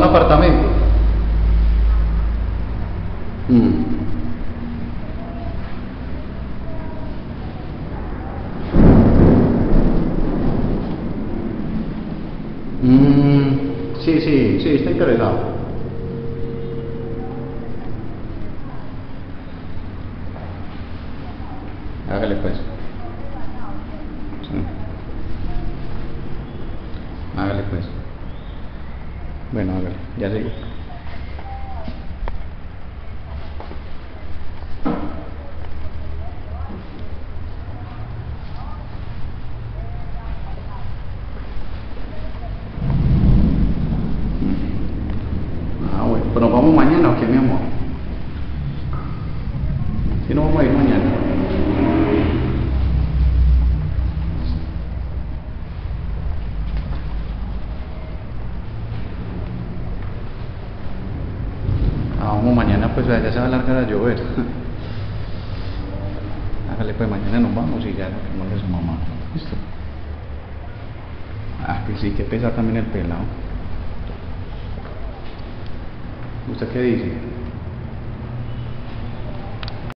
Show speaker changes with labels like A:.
A: apartamento. Sí, sí, sí, está interesado. Hágale pues. Sí. Hágale pues. Bueno, hágale, ya sigo. Ah, bueno, pero nos vamos mañana o qué, mi amor. Si no vamos a ir mañana. Ah, vamos mañana, pues ya se va a alargar a llover. Hágale pues, mañana nos vamos y ya lo que mande su mamá. ¿Listo? Ah, pues sí, que pesa también el pelado. ¿Usted qué dice?